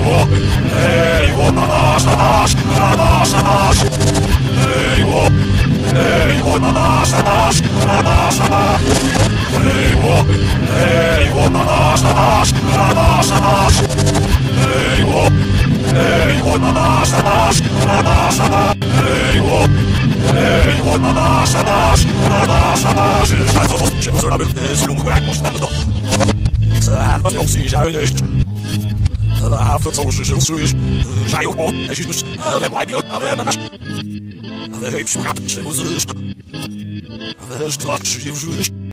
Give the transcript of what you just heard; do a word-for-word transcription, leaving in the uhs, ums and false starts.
To co słyszysz, żają o, jeśli ale łajbio, ale na nasz. Ale hej, przykład, czemu zrysz? Ale że dwa, trzy, już